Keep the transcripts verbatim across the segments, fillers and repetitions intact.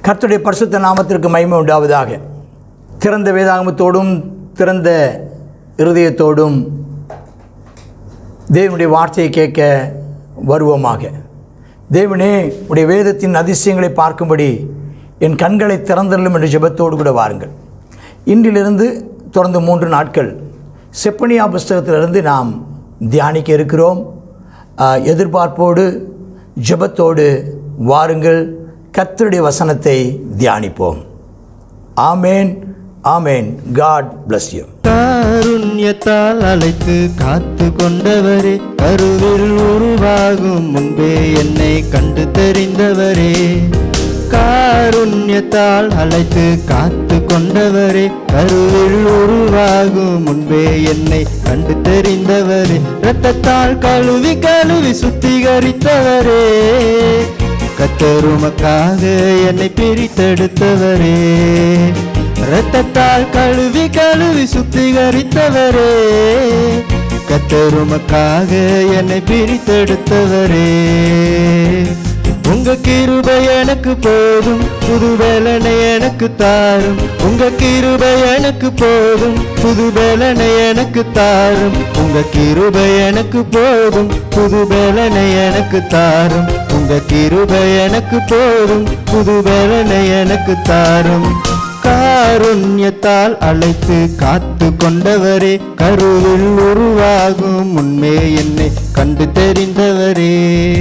கர்த்தருடைய பரிசுத்த நாமத்திற்கு மகிமை உண்டாவதாக. திறந்த வேதாகமத்தோடும் திறந்த இருதயத்தோடும் தேவனுடைய வார்த்தையை கேட்க வருவோமாக. தேவனே, உடைய வேதத்தின் அதிசயங்களை பார்க்கும்படி என் கண்களை திறந்தள்ளும் என்ற ஜெபத்தோடு கூட வாருங்கள். இன்றிலிருந்து தொடர்ந்து மூன்று நாட்கள் செப்பனியா புஸ்தகத்திலிருந்து நாம் தியானிக்க இருக்கிறோம். எதிர்பார்ப்போடு ஜெபத்தோடு வாருங்கள். கர்த்தருடைய வசனத்தை தியானிப்போம். ஆமேன், ஆமேன். God bless you. காருண்யத்தால் அழைத்து காத்து கொண்டவரே, கருவில் உருவாகும் முன்பே என்னை கண்டு தெரிந்தவரே. காருண்யத்தால் அழைத்து காத்து கொண்டவரே, கருவில் உருவாகும் முன்பே என்னை கண்டு தெரிந்தவரே. இரத்தத்தால் கழுவி கழுவி சுத்திகரித்தவரே, கத்தருமக்காக என்னை பிரித்தெடுத்தவரே. இரத்தத்தால் கழுவி கழுவி சுத்திகரித்தவரே, கத்தருமக்காக என்னை பிரித்தெடுத்தவரே. உங்க கிருபை எனக்கு போதும், புது வேலனை எனக்கு தாரும். உங்க கிருபை எனக்கு போதும், புது வேலனை எனக்கு தாரும். உங்க கிருபை எனக்கு போதும், புது வேலனை எனக்கு தாரும். உங்க கிருபை எனக்கு போதும், புது வேலனை எனக்கு தாரும். காருண்யத்தால் அழைத்து காத்து கொண்டவரே, கருவில் உருவாகும் முன்னே என்னை கண்டு தெரிந்தவரே.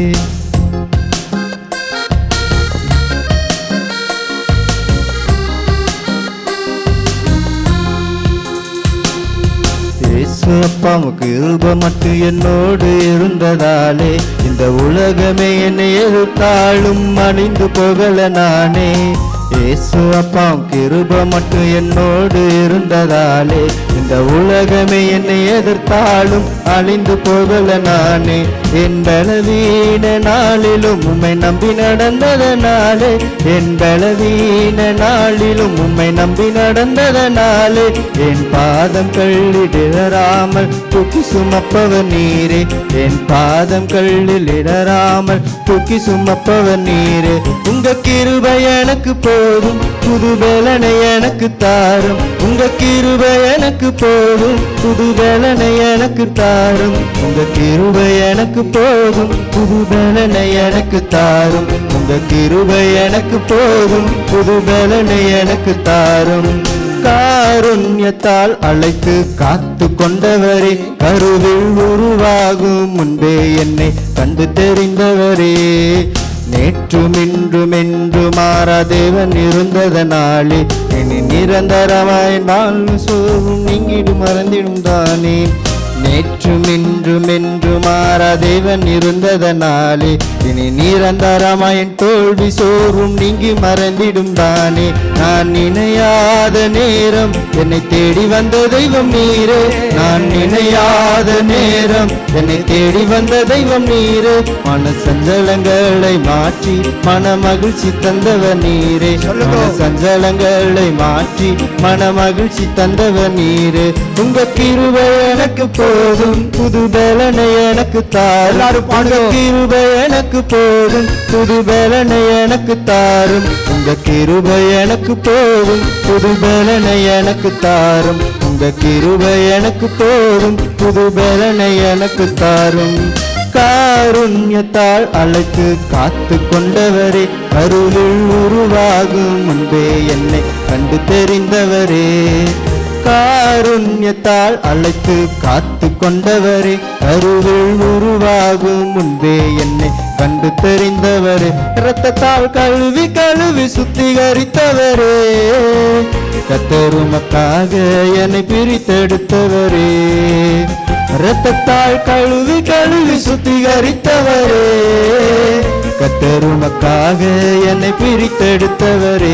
அப்பாவுக்கு கிருபை மட்டும் என்னோடு இருந்ததாலே, இந்த உலகமே என்னை எதிர்த்தாலும் அணிந்து போகல நானே. ஏசு அப்பாவும் கிருபை மட்டும் என்னோடு இருந்ததாலே, இந்த உலகமே என்னை எதிர்த்தாலும் அழிந்து போகல நானே. என் பலவீன நாளிலும் உம்மை நம்பி நடந்ததனாலே, என் பலவீன நாளிலும் உம்மை நம்பி நடந்ததனாலே, என் பாதம் கள்ளில் இடராமல் தூக்கி சுமப்பவர் நீரே. என் பாதம் கள்ளில் இடராமல் தூக்கி சுமப்பவர் நீரே. உங்க கிருபை எனக்கு போதும், புது வேலனை எனக்கு தாரும். உங்க கிருபை எனக்கு போதும், புது வேலனை எனக்கு தாரும். உங்க கிருபை எனக்கு போதும், புது வேலனை எனக்கு தாரும். உங்க கிருபை எனக்கு போதும், புது வேலனை எனக்கு தாரும். காருண்யத்தால் அழைத்து காத்து கொண்டவரே, கருவில் உருவாகும் முன்பே என்னை கண்டு தெரிந்தவரே. நேற்றும் இன்றும் என்று மாறா தேவன் இருந்ததனாலே, இனி நிரந்தரமாய் நான் சோறும் நீங்கிடும் மறந்திடும் தானே. நேற்றும் இன்றும் என்று மாறா தேவன் இருந்ததனாலே, இனி நிரந்தரமாய் தோல்வி சோறும் நீங்கி மறந்திடும் தானே. நான் நினையாத நேரம் என்னை தேடி வந்த தெய்வம் நீரே. நான் நினையாத நேரம் என்னை தேடி வந்த தெய்வம் நீரே. மன சஞ்சலங்களை மாற்றி மன மகிழ்ச்சி தந்தவர் நீரே. மன சஞ்சலங்களை மாற்றி மன மகிழ்ச்சி தந்தவர் நீரே. உங்க கிருபை எனக்கு போதும், புது பலனை எனக்கு தாரும். உங்க கிருபை எனக்கு போதும், புது பலனை எனக்கு தாரும். உங்க கிருபை எனக்கு போதும், புது பலனை எனக்கு தாரும். உங்க கிருபை எனக்கு போதும், புது பலனை எனக்கு தாரும். காருண்யத்தால் அழைத்து காத்து கொண்டவரே, கருவில் உருவாகும் முன்பே என்னை கண்டு தெரிந்தவரே. காருண்யத்தால் அழைத்து காத்து கொண்டவரே, கருவில் உருவாகும் முன்பே என்னை கண்டு தெரிந்தவரே. இரத்தத்தால் கழுவி கழுவி சுத்திகரித்தவரே, கத்தருமக்காக என்னை பிரித்தெடுத்தவரே. இரத்தத்தால் கழுவி கழுவி சுத்திகரித்தவரே, கத்தருமக்காக என்னை பிரித்தெடுத்தவரே.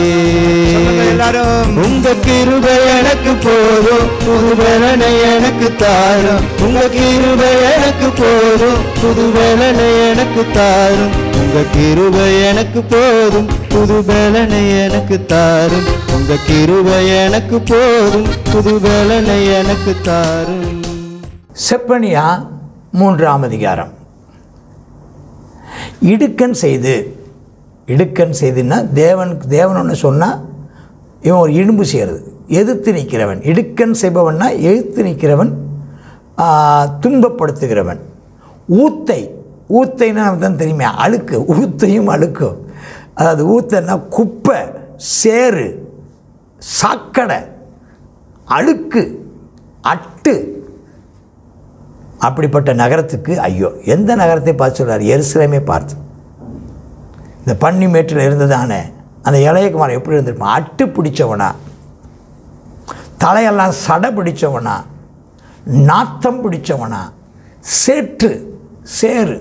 உங்க கிருபை எனக்கு போதும், புது பலனை எனக்கு தாரும். உங்க கிருபை எனக்கு போதும், புது பலனை எனக்கு தாரும். உங்க கிருபை எனக்கு போதும், புது பலனை எனக்கு தாரும். உங்க கிருபை எனக்கு போதும், புது பலனை எனக்கு தாரும். செப்பனியா மூன்றாம் அதிகாரம். இடுக்கண் செய்து இடுக்கண் செய்துன்னா தேவன் தேவன் ஒன்று சொன்னால் இவன் ஒரு இடும்பு செய்கிறது, எதிர்த்து நிற்கிறவன். இடுக்கண் செய்பவன்னா எதிர்த்து நிற்கிறவன், துன்பப்படுத்துகிறவன். ஊத்தை, ஊத்தைன்னா நமக்கு தான் தெரியுமே, அழுக்கு. ஊத்தையும் அழுக்கும். அதாவது ஊத்தைன்னா குப்பை, சேறு, சாக்கடை, அழுக்கு, அட்டு. அப்படிப்பட்ட நகரத்துக்கு ஐயோ. எந்த நகரத்தை பார்த்து சொல்கிறார்? எருசலேமே பார்த்து. இந்த பன்னி மேட்டில் இருந்ததானே அந்த இளையகுமாரன் எப்படி இருந்திருப்பான்? அட்டு பிடிச்சவனா, தலையெல்லாம் சடை பிடிச்சவனா, நாத்தம் பிடிச்சவனா, சேற்று சேறு.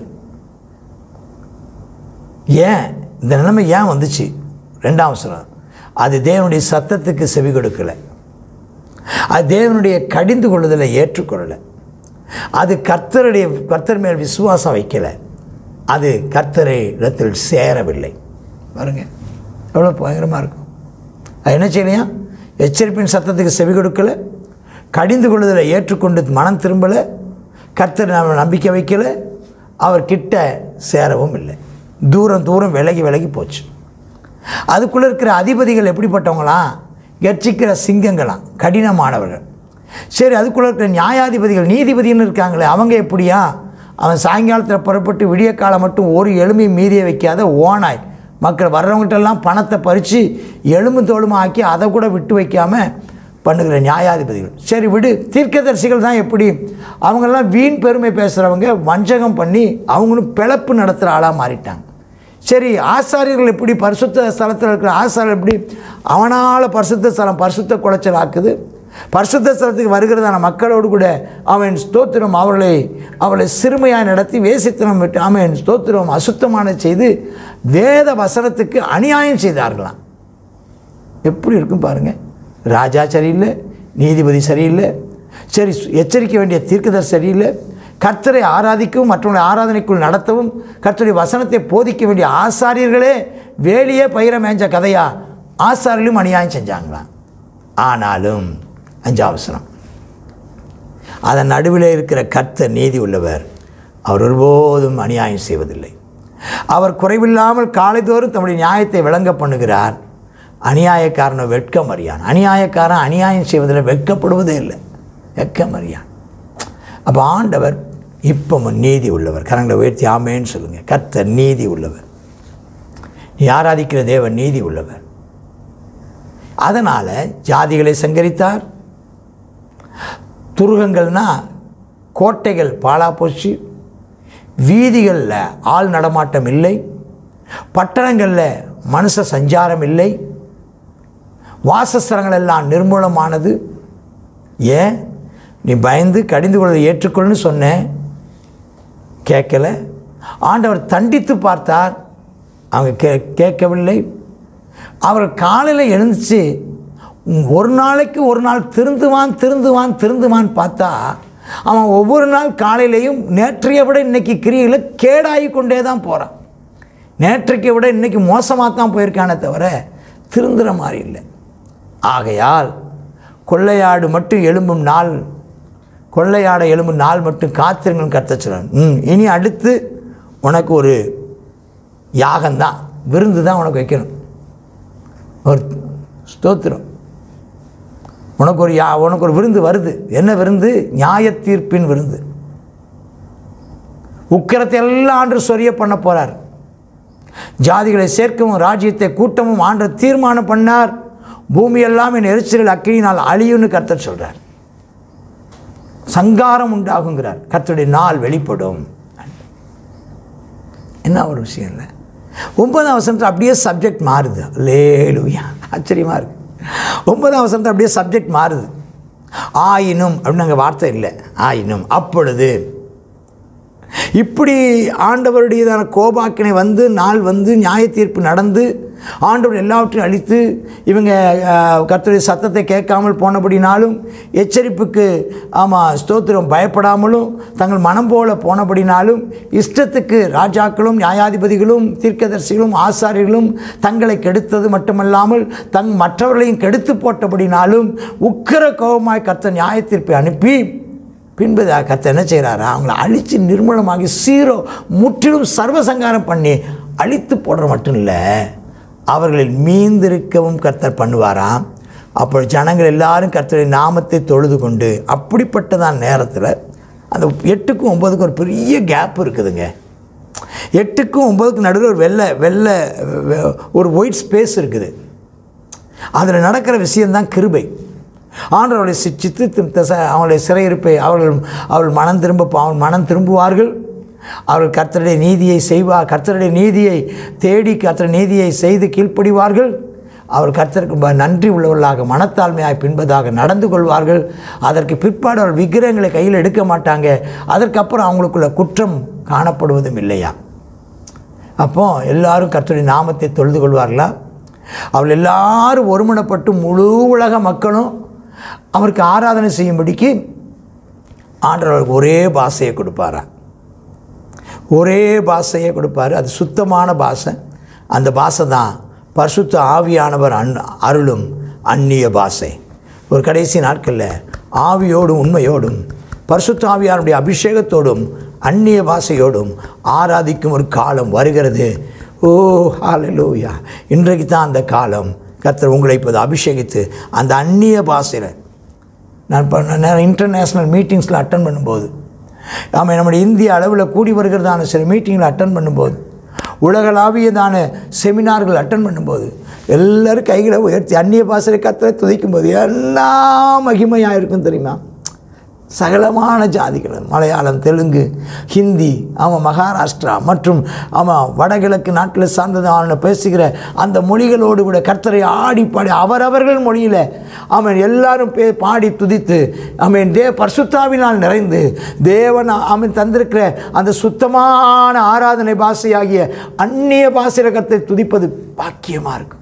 ஏன் இந்த நிலைமை ஏன் வந்துச்சு? ரெண்டாம் வசனம், அது தேவனுடைய சத்தத்துக்கு செவி கொடுக்கலை, அது தேவனுடைய கடிந்து கொள்ளுதலை ஏற்றுக்கொள்ளலை, அது கர்த்தருடைய கர்த்தர் மேல் விசுவாசம் வைக்கலை, அது கர்த்தரை இடத்தில் சேரவில்லை. பாருங்க எவ்வளோ பயங்கரமாக இருக்கும். அது என்ன செய்யலையா? எச்சரிப்பின் சத்தத்துக்கு செவி கொடுக்கலை, கடிந்து கொள்ளுதலை ஏற்றுக்கொண்டு மனம் திரும்பலை, கர்த்தர் நம்ம நம்பிக்கை வைக்கலை, அவர் கிட்ட சேரவும் இல்லை, தூரம் தூரம் விலகி விலகி போச்சு. அதுக்குள்ளே இருக்கிற அதிபதிகள் எப்படிப்பட்டவங்களாம்? கர்ச்சிக்கிற சிங்கங்களாம், கடினமானவர்கள். சரி, அதுக்குள்ளே இருக்கிற நியாயாதிபதிகள், நீதிபதினு இருக்காங்களே, அவங்க எப்படியா? அவன் சாயங்காலத்தில் புறப்பட்டு விடிய காலம் மட்டும் ஒரு எலும்பை மீறிய வைக்காத ஓனாய், மக்கள் வர்றவங்ககிட்டெல்லாம் பணத்தை பறித்து எலும்பு தோலுமா ஆக்கி அதை கூட விட்டு வைக்காமல் பண்ணுகிற நியாயாதிபதிகள். சரி விடு, தீர்க்கதரிசிகள் தான் எப்படி? அவங்கெல்லாம் வீண் பெருமை பேசுகிறவங்க, வஞ்சகம் பண்ணி அவங்களும் பிளப்பு நடத்துகிற ஆளாக மாறிட்டாங்க. சரி, ஆசாரியர்கள் எப்படி? பரிசுத்த ஸ்தலத்தில் இருக்கிற ஆசாரியர்கள் எப்படி? அவனால் பரிசுத்த ஸ்தலம் பரிசுத்த குலைச்சல் ஆக்குது. பரிசுத்த ஸ்தலத்துக்கு வருகிறதான மக்களோடு கூட அவன் ஸ்தோத்திரம் அவர்களை அவளை சிறுமையாக நடத்தி வேசித்தனம் விட்டு அவன் ஸ்தோத்திரம் அசுத்தமான செய்து வேத வசனத்துக்கு அநியாயம் செய்தார்களாம். எப்படி இருக்கும் பாருங்கள். ராஜா சரியில்லை, நீதிபதி சரியில்லை, சரி எச்சரிக்க வேண்டிய தீர்க்கதரிசி சரியில்லை, கர்த்தரை ஆராதிக்கவும் மற்றவங்களை ஆராதனைக்குள் நடத்தவும் கர்த்தருடைய வசனத்தை போதிக்க வேண்டிய ஆசாரியர்களே வேலியே பயிர மேய்ஞ்ச கதையா? ஆசாரியர்களும் அநியாயம் செஞ்சாங்களாம். ஆனாலும் அஞ்சாம் வசனம், அதன் நடுவில் இருக்கிற கர்த்தர் நீதி உள்ளவர், அவர் ஒருபோதும் அநியாயம் செய்வதில்லை. அவர் குறைவில்லாமல் காலைதோறும் தம்முடைய நியாயத்தை விளங்க பண்ணுகிறார். அநியாயக்காரனை வெட்கம் அறியான். அநியாயக்காரன் அநியாயம் செய்வதில் வெட்கப்படுவதே இல்லை, வெட்கம் அறியான். அப்போ ஆண்டவர் இப்பவும் நீதி உள்ளவர். கரங்களை உயர்த்தி ஆமேன்னு சொல்லுங்கள். கர்த்தர் நீதி உள்ளவர். நீ ஆராதிக்கிற தேவன் நீதி உள்ளவர். அதனால் ஜாதிகளை சங்கரித்தார். துருகங்கள்னால் கோட்டைகள் பாழா போச்சு, வீதிகளில் ஆள் நடமாட்டம் இல்லை, பட்டணங்களில் மனுஷ சஞ்சாரம் இல்லை, வாசஸ்தலங்கள் எல்லாம் நிர்மூலமானது. ஏன்? நீ பயந்து கடிந்து கொள்வதை ஏற்றுக்கொள்னு சொன்னேன், கேட்கல. ஆண்டவர் தண்டித்து பார்த்தார், அவங்க கே கேட்கவில்லை. அவர் காலையில் எழுந்துச்சு ஒரு நாளைக்கு ஒரு நாள் திருந்துவான் திருந்துவான் திருந்துவான் பார்த்தா அவன் ஒவ்வொரு நாள் காலையிலையும் நேற்றைய விட இன்றைக்கி கிரியில் கேடாகி கொண்டே தான் போகிறான். நேற்றைக்கு விட இன்றைக்கி மோசமாக தான் போயிருக்கானே தவிர திருந்துற மாதிரி இல்லை. ஆகையால் கொள்ளையாடு மட்டும் எழும்பும் நாள், கொள்ளையாட எழும்பும் நாள் மட்டும் காத்திருங்கன்னு கர்த்தர் சொல்றார். ம் இனி அடுத்து உனக்கு ஒரு யாகம்தான், விருந்து தான் உனக்கு வைக்கணும். ஒரு ஸ்தோத்திரம், உனக்கு ஒரு யா உனக்கு ஒரு விருந்து வருது. என்ன விருந்து? நியாய தீர்ப்பின் விருந்து. உக்கிரத்தை எல்லாம் ஆண்டு சொரிய பண்ண போகிறார். ஜாதிகளை சேர்க்கவும் ராஜ்யத்தை கூட்டமும் ஆண்டு தீர்மானம் பண்ணார். பூமியெல்லாம் என் எரிச்சலில் அக்கினியினால் அழியும்னு கர்த்தர் சொல்கிறார். சங்காரம் உண்டாகுங்கிறார். கர்த்தருடைய நாள் வெளிப்படும். என்ன ஒரு விஷயம் இல்லை. ஒன்பதாம் வசனத்தில் அப்படியே சப்ஜெக்ட் மாறுது. அல்லேலூயா, ஆச்சரியமாக இருக்குது. ஒன்பதாம் வசனத்தில் அப்படியே சப்ஜெக்ட் மாறுது. ஆயினும் அப்படின்னு அங்கே வார்த்தை இல்லை. ஆயினும் அப்பொழுது இப்படி ஆண்டவருடையதான கோபாக்கினை வந்து நாள் வந்து நியாய தீர்ப்பு நடந்து ஆண்டவர் எல்லாவற்றையும் அழித்து இவங்க கர்த்தருடைய சத்தத்தை கேட்காமல் போனபடினாலும் எச்சரிப்புக்கு ஆமாம் ஸ்தோத்திரம் பயப்படாமலும் தங்கள் மனம் போல போனபடினாலும் இஷ்டத்துக்கு ராஜாக்களும் நியாயாதிபதிகளும் தீர்க்கதரிசிகளும் ஆசாரியர்களும் தங்களை கெடுத்தது மட்டுமல்லாமல் தங் மற்றவர்களையும் கெடுத்து போட்டபடினாலும் உக்கிர கோபமாய் கர்த்தர் நியாய தீர்ப்பை அனுப்பி பின்பு கர்த்தர் என்ன செய்கிறாரா? அவங்கள அழித்து நிர்மூலமாகி சீரோ முற்றிலும் சர்வசங்காரம் பண்ணி அழித்து போடுற மட்டும் இல்லை, அவர்களில் மீந்திருக்கவும் கர்த்தர் பண்ணுவாராம். அப்போ ஜனங்கள் எல்லாரும் கர்த்தருடைய நாமத்தை தொழுது கொண்டு, அப்படிப்பட்டதான் நேரத்தில் அந்த எட்டுக்கும் ஒம்பதுக்கும் ஒரு பெரிய கேப் இருக்குதுங்க. எட்டுக்கும் ஒம்பதுக்கு நடுவில் ஒரு வெள்ளை வெள்ளை ஒரு ஒயிட் ஸ்பேஸ் இருக்குது. அதில் நடக்கிற விஷயந்தான் கிருபை. ஆண்டவர்களை சித்து அவங்களுடைய சிறையிருப்பை அவர்கள் அவர்கள் மனம் திரும்ப அவள் மனம் திரும்புவார்கள். அவர்கள் கர்த்தருடைய நீதியை செய்வார், கர்த்தருடைய நீதியை தேடி கர்த்தருடைய நீதியை செய்து கீழ்ப்படிவார்கள். அவர் கர்த்தருக்கு நன்றி உள்ளவர்களாக மனத்தாழ்மையாய் பின்பதாக நடந்து கொள்வார்கள். அதற்கு பிற்பாடு அவர்கள் விக்கிரகங்களை கையில் எடுக்க மாட்டாங்க. அதற்கப்புறம் அவங்களுக்குள்ள குற்றம் காணப்படுவதும் இல்லையா. அப்போ எல்லாரும் கர்த்தருடைய நாமத்தை தொழுது கொள்வார்களா? அவள் எல்லாரும் ஒருமனப்பட்டு முழு உலக மக்களும் அவருக்கு ஆராதனை செய்யும்படிக்கு ஆண்டவருக்கு ஒரே பாஷையை கொடுப்பாரா? ஒரே பாஷையை கொடுப்பார். அது சுத்தமான பாஷை. அந்த பாஷை தான் பரிசுத்த ஆவியானவர் அன் அருளும் அந்நிய பாஷை. ஒரு கடைசி நாட்களில் ஆவியோடும் உண்மையோடும் பரிசுத்த ஆவியானுடைய அபிஷேகத்தோடும் அந்நிய பாஷையோடும் ஆராதிக்கும் ஒரு காலம் வருகிறது. ஓ ஹல்லேலூயா! இன்றைக்கு தான் அந்த காலம். கர்த்தர் உங்களை இப்போது அபிஷேகித்து அந்த அந்நிய பாஷையில் நான் இப்போ நான் இன்டர்நேஷ்னல் மீட்டிங்ஸில் அட்டன் பண்ணும்போது, ஆமாம், நம்முடைய இந்திய அளவில் கூடி வருகிறதான சில மீட்டிங்கில் அட்டன் பண்ணும்போது, உலகளாவியதான செமினார்கள் அட்டன் பண்ணும்போது எல்லோரும் கைகளை உயர்த்தி அந்நிய பாஷையை கர்த்தரை துதிக்கும்போது என்ன மகிமையாக இருக்கும் தெரியுமா? சகலமான ஜாதிகள், மலையாளம், தெலுங்கு, ஹிந்தி, ஆமாம், மகாராஷ்டிரா மற்றும் ஆமாம் வடகிழக்கு நாட்டில் சார்ந்ததான பேசுகிற அந்த மொழிகளோடு கூட கர்த்தரை ஆடி பாடி அவரவர்கள் மொழியில் ஆமாம் எல்லாரும் பே பாடி துதித்து ஆமாம் தே பரிசுத்தாவினால் நிறைந்து தேவன் ஆமாம் தந்திருக்கிற அந்த சுத்தமான ஆராதனை பாஷையாகிய அந்நிய பாஷையில் கர்த்தரை துதிப்பது பாக்கியமாக இருக்கும்.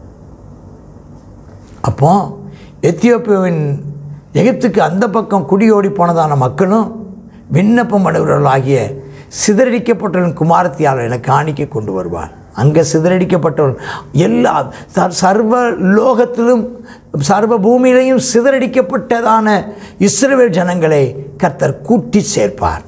அப்போ எத்தியோப்பியாவின் எகிப்துக்கு அந்த பக்கம் குடியோடி போனதான மக்களும் விண்ணப்பம் அடைவர்களாகிய சிதறடிக்கப்பட்டவன் குமாரத்தியால் என காணிக்க கொண்டு வருவார். அங்கே சிதறடிக்கப்பட்டவன் எல்லா சர்வ லோகத்திலும் சர்வ பூமியிலையும் சிதறடிக்கப்பட்டதான இஸ்ரவேல் ஜனங்களை கர்த்தர் கூட்டி சேர்ப்பார்.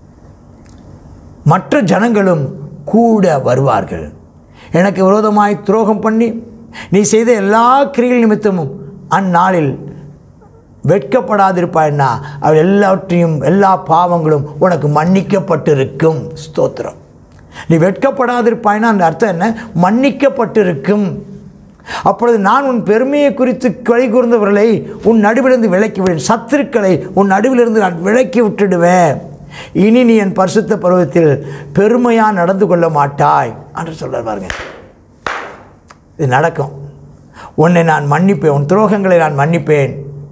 மற்ற ஜனங்களும் கூட வருவார்கள். எனக்கு விரோதமாய் துரோகம் பண்ணி நீ செய்த எல்லா கிரிகள் நிமித்தமும் அந்நாளில் வெட்கப்படாதிருப்பாய்னா அவள் எல்லாவற்றையும் எல்லா பாவங்களும் உனக்கு மன்னிக்கப்பட்டிருக்கும். ஸ்தோத்திரம். நீ வெட்கப்படாதிருப்பாய்னா அந்த அர்த்தம் என்ன? மன்னிக்கப்பட்டிருக்கும். அப்பொழுது நான் உன் பெருமையை குறித்து களி கூர்ந்தவர்களை உன் நடுவிலிருந்து விலக்கி விடுவேன், சத்துருக்களை உன் நடுவிலிருந்து நான் விலக்கி விட்டுடுவேன். இனி நீ என் பரிசுத்த பருவத்தில் பெருமையாக நடந்து கொள்ள மாட்டாய் என்று சொல்ல பாருங்க. இது நடக்கும். உன்னை நான் மன்னிப்பேன், உன் துரோகங்களை நான் மன்னிப்பேன்,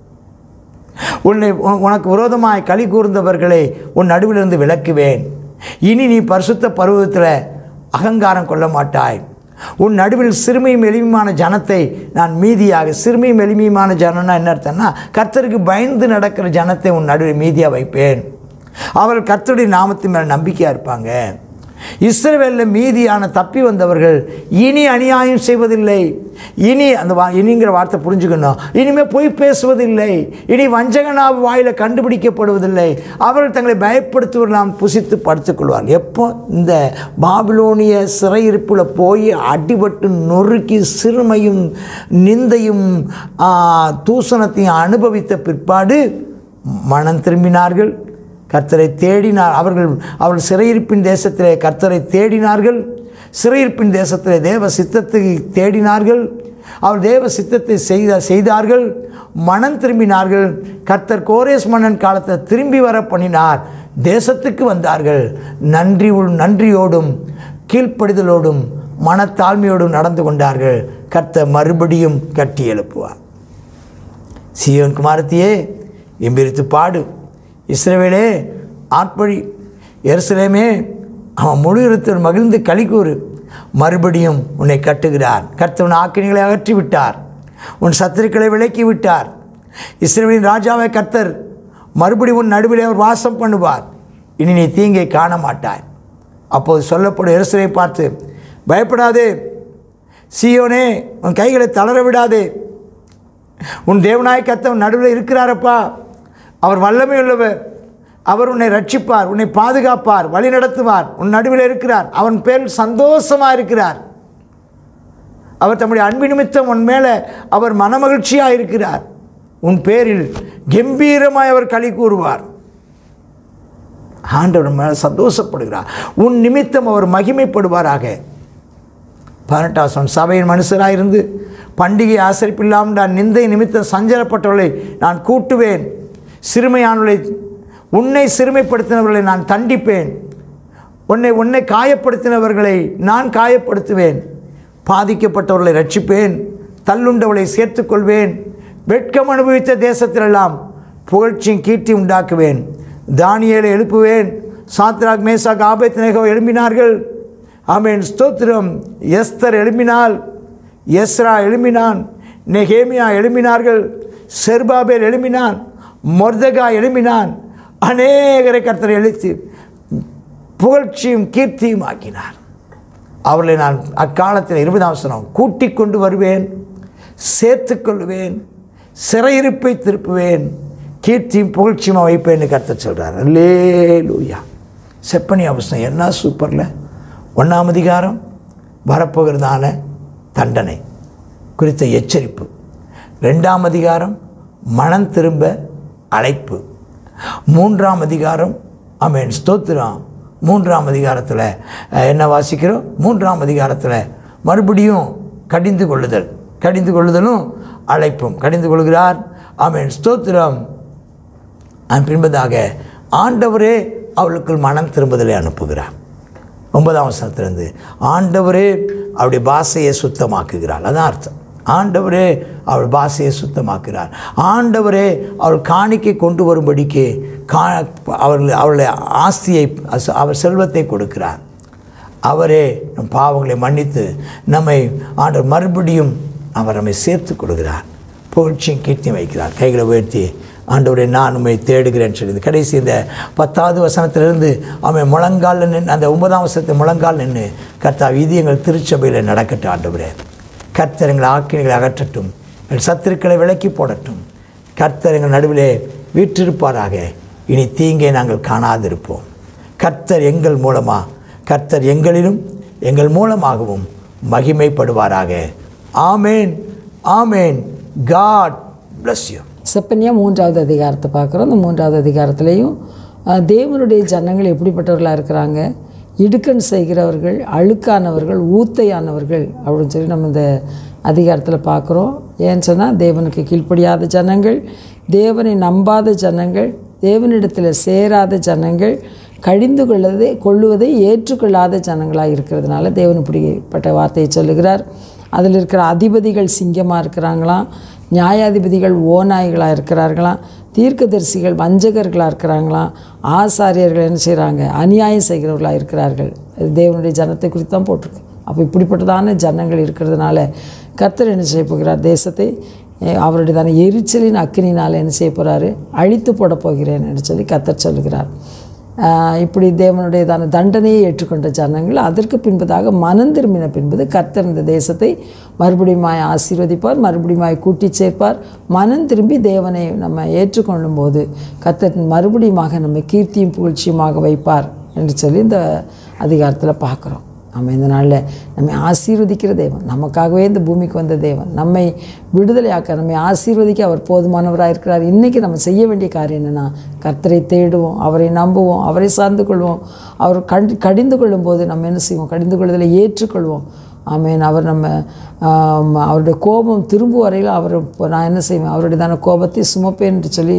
உன்னை உனக்கு விரோதமாய் களி கூர்ந்தவர்களை உன் நடுவிலிருந்து விலக்குவேன். இனி நீ பரிசுத்த பருவத்தில் அகங்காரம் கொள்ள மாட்டாய். உன் நடுவில் சிறுமையும் எளிமையான ஜனத்தை நான் மீதியாக, சிறுமையும் எளிமையான ஜனம்னா என்ன அர்த்தம்னா கர்த்தருக்கு பயந்து நடக்கிற ஜனத்தை உன் நடுவில் மீதியாக வைப்பேன். அவர்கள் கர்த்தருடைய நாமத்தின் மேல் நம்பிக்கையாக இருப்பாங்க. இஸ்ரவேலில் மீதியான தப்பி வந்தவர்கள் இனி அநியாயம் செய்வதில்லை. இனி அந்த வா இனிங்கிற வார்த்தை புரிஞ்சுக்கணும். இனிமேல் பொய் பேசுவதில்லை. இனி வஞ்சகனாவு வாயில் கண்டுபிடிக்கப்படுவதில்லை. அவர்கள் தங்களை பயப்படுத்துவர்கள் நாம் புசித்து படுத்துக்கொள்வார்கள். எப்போ இந்த பாபிலோனிய சிறையிருப்பில் போய் அடிபட்டு நொறுக்கி சிறுமையும் நிந்தையும் தூசணத்தையும் அனுபவித்த பிற்பாடு மனம் திரும்பினார்கள், கர்த்தரை தேடினார். அவர்கள் அவர்கள் சிறையிருப்பின் தேசத்திலே கர்த்தரை தேடினார்கள். சிறையிருப்பின் தேசத்திலே தேவ சித்தத்தை தேடினார்கள். அவர் தேவ சித்தத்தை செய்த செய்தார்கள் மனம் திரும்பினார்கள். கர்த்தர் கோரேஸ் மன்னன் காலத்தை திரும்பி வர பண்ணினார். தேசத்துக்கு வந்தார்கள். நன்றி நன்றியோடும் கீழ்ப்படிதலோடும் மனத்தாழ்மையோடும் நடந்து கொண்டார்கள். கர்த்தர் மறுபடியும் கட்டி எழுப்புவார். சீயோன் குமாரத்தியே எம்பிரித்து பாடு, இஸ்ரவேலே ஆட்பழி, எருசலேமே அவன் முழு இருத்தல் மகிழ்ந்து களி கூறு. மறுபடியும் உன்னை கட்டுகிறார். கர்த்தர் உன் ஆக்கினைகளை அகற்றி விட்டார், உன் சத்துருக்களை விலக்கி விட்டார். இஸ்ரவேலின் ராஜாவை கர்த்தர் மறுபடியும் உன் நடுவிலே அவர் வாசம் பண்ணுவார். இனி நீ தீங்கை காண மாட்டாய். அப்போது சொல்லப்படும் எருசலேமை பார்த்து, பயப்படாதே சீயோனே, உன் கைகளை தளர விடாதே. உன் தேவனாய் கர்த்தர் நடுவில் இருக்கிறாரப்பா, அவர் வல்லமை உள்ளவர், அவர் உன்னை ரட்சிப்பார், உன்னை பாதுகாப்பார், வழி நடத்துவார், உன் நடுவில் இருக்கிறார், அவன் பேரில் சந்தோஷமாக இருக்கிறார். அவர் தம்முடைய அன்பு நிமித்தம் உன் மேலே அவர் மனமகிழ்ச்சியாக இருக்கிறார். உன் பேரில் கம்பீரமாய் அவர் களி கூறுவார். ஆண்டவர் மேலே சந்தோஷப்படுகிறார். உன் நிமித்தம் அவர் மகிமைப்படுவாராக. பதினெட்டாம் சபையின் மனுஷராக இருந்து பண்டிகை ஆசரிப்பில்லாமல் நான் நிந்தை நிமித்தம் சஞ்சலப்பட்டவர்களை நான் கூட்டுவேன், சிறுமையானவர்களை உன்னை சிறுமைப்படுத்தினவர்களை நான் தண்டிப்பேன், உன்னை உன்னை காயப்படுத்தினவர்களை நான் காயப்படுத்துவேன், பாதிக்கப்பட்டவர்களை ரட்சிப்பேன், தள்ளுண்டவர்களை சேர்த்துக்கொள்வேன், வெட்கம் அனுபவித்த தேசத்திலெல்லாம் புகழ்ச்சியும் கீர்த்தி உண்டாக்குவேன். தானியேலை எழுப்புவேன். சாத்ராக் மேசாக் ஆபேத்நேகோ எழும்பினார்கள். ஆமென், ஸ்தோத்திரம். எஸ்தர் எழும்பினாள், எஸ்ரா எழும்பினான், நெகேமியா எழும்பினார்கள், செர்பாபேல் எழும்பினான், மொர்தெகா எழும்பினான். அநேகரை கர்த்தர் எழுத்து புகழ்ச்சியும் கீர்த்தியும் ஆக்கினார். அவர்களை நான் அக்காலத்தில் இருபதாம் வசனம் கூட்டிக் கொண்டு வருவேன், சேர்த்து கொள்வேன், சிறையிருப்பை திருப்புவேன், கீர்த்தியும் புகழ்ச்சியும் வைப்பேன்னு கர்த்தர் சொல்கிறார். அல்லேலூயா. செப்பனியா புஸ்தகம் என்ன சூப்பரில் ஒன்றாம் அதிகாரம் வரப்போகிறதான தண்டனை குறித்த எச்சரிப்பு, ரெண்டாம் அதிகாரம் மனம் திரும்ப அழைப்பு, மூன்றாம் அதிகாரம் ஆமென் ஸ்தோத்திரம். மூன்றாம் அதிகாரத்தில் என்ன வாசிக்கிறோம்? மூன்றாம் அதிகாரத்தில் மறுபடியும் கடிந்து கொள்ளுதல், கடிந்து கொள்ளுதலும் அழைப்பும். கடிந்து கொள்கிறார். ஆமென் ஸ்தோத்திரம். அதன் பின்பதாக ஆண்டவரே அவளுக்குள் மனம் திரும்புதலை அனுப்புகிறார். ஒன்பதாம் வசனத்திலிருந்து ஆண்டவரே அவருடைய பாஷையை சுத்தமாக்குகிறார். அதான் அர்த்தம். ஆண்டவரே அவள் பாஷையை சுத்தமாக்குகிறார். ஆண்டவரே அவள் காணிக்கை கொண்டு வரும்படிக்கு கா அவர்கள் அவளுடைய ஆஸ்தியை அவர் செல்வத்தை கொடுக்கிறார். அவரே நம் பாவங்களை மன்னித்து நம்மை ஆண்டவர் மறுபடியும் அவர் நம்மை சேர்த்து கொடுக்கிறார். புகழ்ச்சியும் கீர்த்தியும் வைக்கிறார். கைகளை உயர்த்தி ஆண்டவரை நான் உண்மை தேடுகிறேன்னு சொல்லி கடைசி இந்த பத்தாவது வசனத்திலிருந்து அவன் முழங்கால் நின்று அந்த ஒன்பதாம் வசனத்தை முழங்கால் நின்று கர்த்தாவே இது எங்கள் திருச்சபையில் நடக்கட்டும். ஆண்டவரே கர்த்தர் எங்கள் ஆக்கினைகளை அகற்றட்டும், எங்கள் சத்துருக்களை விலக்கி போடட்டும். கர்த்தர் எங்கள் நடுவிலே வீற்றிருப்பாராக. இனி தீங்கை நாங்கள் காணாதிருப்போம். கர்த்தர் எங்கள் மூலமாக கர்த்தர் எங்களிலும் எங்கள் மூலமாகவும் மகிமைப்படுவாராக. ஆமேன், ஆமேன். God bless you. செப்பனியா மூன்றாவது அதிகாரத்தை பார்க்குறோம். அந்த மூன்றாவது அதிகாரத்துலேயும் தேவனுடைய ஜனங்கள் எப்படிப்பட்டவர்களாக இருக்கிறாங்க, இடுக்கண் செய்கிறவர்கள், அழுக்கானவர்கள், ஊத்தையானவர்கள் அப்படின்னு சொல்லி நம்ம இந்த அதிகாரத்தில் பார்க்குறோம். ஏன்னு சொன்னால் தேவனுக்கு கீழ்ப்படியாத ஜனங்கள், தேவனை நம்பாத ஜனங்கள், தேவனிடத்தில் சேராத ஜனங்கள், கடிந்து கொள்வதை கொள்ளுவதை ஏற்றுக்கொள்ளாத ஜனங்களாக இருக்கிறதுனால தேவன் இப்படிப்பட்ட வார்த்தையை சொல்லுகிறார். அதில் இருக்கிற அதிபதிகள் சிங்கமாக இருக்கிறாங்களாம், நியாயாதிபதிகள் ஓநாய்களாக இருக்கிறார்களாம், தீர்க்கதரிசிகள் வஞ்சகர்களாக இருக்கிறாங்களாம், ஆசாரியர்கள் என்ன செய்கிறாங்க, அநியாயம் செய்கிறவர்களாக இருக்கிறார்கள். அது தேவனுடைய ஜனத்தை குறித்து தான் போட்டிருக்கு. அப்போ இப்படிப்பட்டதான ஜனங்கள் இருக்கிறதுனால கர்த்தர் என்ன செய்ய போகிறார்? தேசத்தை அவருடைய தானே எரிச்சலின் அக்கினினால் என்ன செய்ய போகிறாரு? அழித்து போட போகிறேன் என்று சொல்லி கர்த்தர் சொல்லுகிறார். இப்படி தேவனுடையதான தண்டனையை ஏற்றுக்கொண்ட ஜனங்கள் அதற்கு பின்பதாக மனம் திரும்பின பின்பது கர்த்தர் இந்த தேசத்தை மறுபடியுமாய் ஆசீர்வதிப்பார், மறுபடியுமாய் கூட்டி சேர்ப்பார். மனம் திரும்பி தேவனை நம்ம ஏற்றுக்கொள்ளும் போது கர்த்தர் மறுபடியுமாக நம்ம கீர்த்தியும் புகழ்ச்சியுமாக வைப்பார் என்று சொல்லி இந்த அதிகாரத்தில் பார்க்குறோம். நம்ம இந்த நாளில் நம்மை ஆசீர்வதிக்கிற தேவன், நமக்காகவே இந்த பூமிக்கு வந்த தேவன், நம்மை விடுதலையாக்க நம்மை ஆசீர்வதிக்க அவர் போதுமானவராக இருக்கிறார். இன்றைக்கி நம்ம செய்ய வேண்டிய காரியம் என்னென்னா கர்த்தரை தேடுவோம், அவரை நம்புவோம், அவரை சார்ந்து கொள்வோம். அவர் கடி கடிந்து கொள்ளும்போது நம்ம என்ன செய்வோம்? கடிந்து கொள்வதில் ஏற்றுக்கொள்வோம். ஆமேன். அவர் நம்ம அவருடைய கோபம் திரும்ப வரையில் அவர் நான் என்ன செய்வேன்? அவருடைய தான கோபத்தை சுமப்பேன் என்று சொல்லி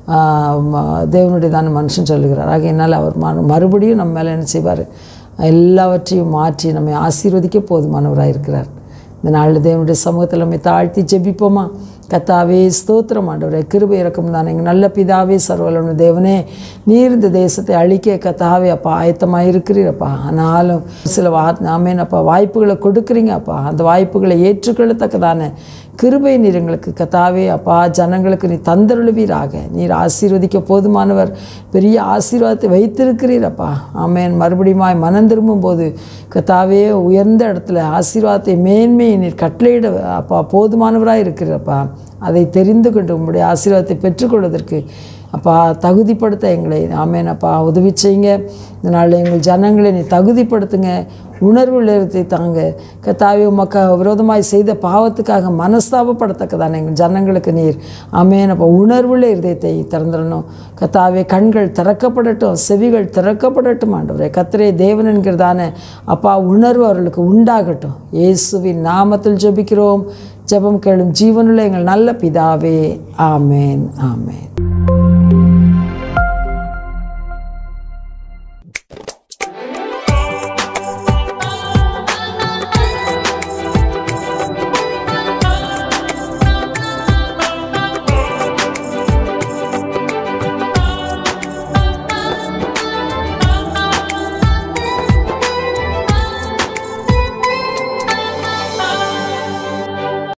தேவனுடைய தான மனுஷன் சொல்லுகிறார். ஆக என்னால் அவர் மறுபடியும் நம்ம மேலே என்ன செய்வார்? எல்லாவற்றையும் மாற்றி நம்மை ஆசீர்வதிக்க போதுமானவராக இருக்கிறார். இந்த நாளில் தேவனுடைய சமூகத்தில் நம்மை தாழ்த்தி ஜெபிப்போமா? கர்த்தாவே ஸ்தோத்திரம் ஆண்டவரே, கிருபை இரக்கம் தான் எங்கள் நல்ல பிதாவே, சர்வவல்லமை தேவனே, நீர் இந்த தேசத்தை அழிக்க கர்த்தாவே அப்பா ஆயத்தமாக இருக்கிறீரப்பா. ஆனாலும் சில வா ஆமேன் அப்பா வாய்ப்புகளை கொடுக்குறீங்க அப்பா. அந்த வாய்ப்புகளை ஏற்றுக்கொள்ளத்தக்கதான கிருபை நீர் எங்களுக்கு கர்த்தாவே அப்பா ஜனங்களுக்கு நீ தந்தருளுவீராக. நீர் ஆசீர்வதிக்க போதுமானவர், பெரிய ஆசீர்வாதத்தை வைத்திருக்கிறீரப்பா. ஆமேன். மறுபடியுமாய் மனம் திரும்பும் போது கர்த்தாவே உயர்ந்த இடத்துல ஆசீர்வாதத்தை மேன்மையை நீர் கட்டளையிட அப்பா போதுமானவராக இருக்கிறப்பா. அதை தெரிந்து கொண்டு உங்களுடைய ஆசீர்வாதத்தை பெற்றுக்கொள்வதற்கு அப்பா தகுதிப்படுத்த எங்களை ஆமேன் அப்பா உதவி செய்யுங்க. இந்த நாளில் எங்கள் ஜனங்களை நீ தகுதிப்படுத்துங்க, உணர்வில் இருத்தி தாங்க. கர்த்தாவே உமக்கு விரோதமாய் செய்த பாவத்துக்காக மனஸ்தாபப்படத்தக்கதான எங்கள் ஜனங்களுக்கு நீர் ஆமேன் அப்பா உணர்வுள்ள இருதயத்தை திறந்துடணும். கர்த்தாவே கண்கள் திறக்கப்படட்டும், செவிகள் திறக்கப்படட்டும் ஆண்டவரே. கர்த்தரே தேவன் என்கிறதான அப்பா உணர்வு அவர்களுக்கு உண்டாகட்டும். இயேசுவின் நாமத்தில் ஜெபிக்கிறோம். ஜெபம் கேளும் ஜீவனுள்ள எங்கள் நல்ல பிதாவே. ஆமேன் ஆமேன்.